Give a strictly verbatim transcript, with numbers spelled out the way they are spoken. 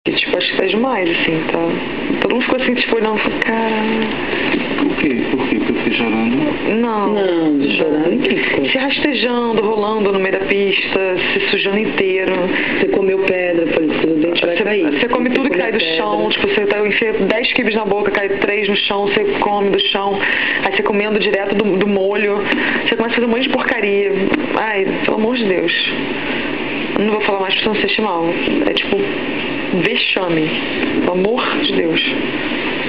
E, tipo, acho que tá demais, assim, tá? Todo mundo ficou assim, tipo, olhando, falou, cara... Por quê? Por quê? Porque eu fiquei chorando? Não. Não, chorando ninguém ficou. Se rastejando, rolando no meio da pista, se sujando inteiro. Você comeu pedra, por isso que o dente vai Você, cair. você come tudo que cai do pedra. chão, tipo, você tá, enfia dez quibes na boca, cai três no chão, você come do chão, aí você comendo direto do, do molho, você começa a fazer um monte de porcaria. Ai, pelo amor de Deus. Eu não vou falar mais pra você não se sentir mal. É tipo, vexame. Pelo amor de Deus.